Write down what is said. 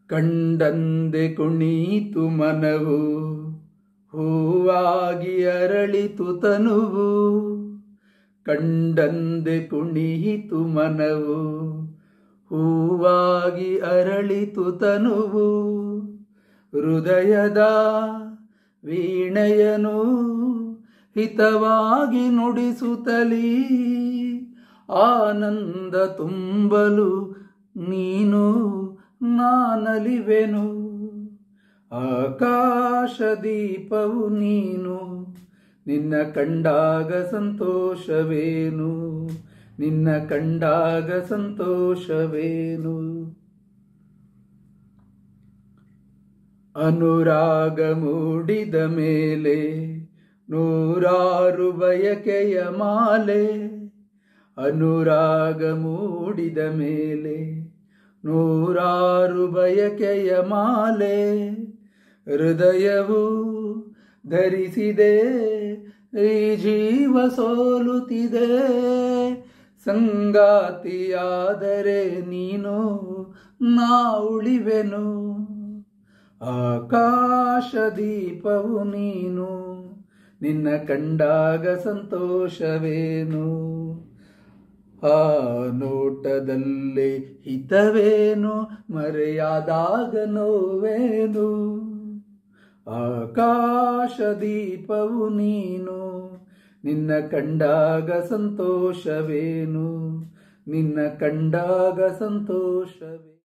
ಕಂಡಂದೆ ಕುಣಿತು ಮನವು, ಹೂವಾಗಿ ಅರಳಿತು ತನುವು. ಕಂಡಂದೆ ಕುಣಿತು ಮನವು, ಹೂವಾಗಿ ಅರಳಿತು ತನುವು. ಹೃದಯದ ವೀಣೆಯನು ಹಿತವಾಗಿ ನುಡಿಸುತ್ತಲೀ, ಆನಂದ ತುಂಬಲು ನೀನು ನಾನಲಿವೆನು. ಆಕಾಶ ದೀಪವು ನೀನು, ನಿನ್ನ ಕಂಡಾಗ ಸಂತೋಷವೇನು, ನಿನ್ನ ಕಂಡಾಗ ಸಂತೋಷವೇನು. ಅನುರಾಗ ಮೂಡಿದ ಮೇಲೆ ನೂರಾರು ಬಯಕೆಯ ಮಾಲೆ. ಅನುರಾಗ ಮೂಡಿದ ಮೇಲೆ ನೂರಾರು ಬಯಕೆಯ ಮಾಲೆ. ಹೃದಯವು ಧರಿಸಿದೆ, ಈ ಜೀವ ಸೋಲುತ್ತಿದೆ. ಸಂಗಾತಿಯಾದರೆ ನೀನು ನಾ ಉಳಿವೆನು. ಆಕಾಶ ದೀಪವು ನೀನು, ನಿನ್ನ ಕಂಡಾಗ ಸಂತೋಷವೇನು. ಆ ನೋಟದಲ್ಲಿ ಹಿತವೇನು, ಮರೆಯಾದಾಗ ನೋವೇನು. ಆಕಾಶ ದೀಪವು ನೀನು, ನಿನ್ನ ಕಂಡಾಗ ಸಂತೋಷವೇನು, ನಿನ್ನ ಕಂಡಾಗ ಸಂತೋಷವೇ.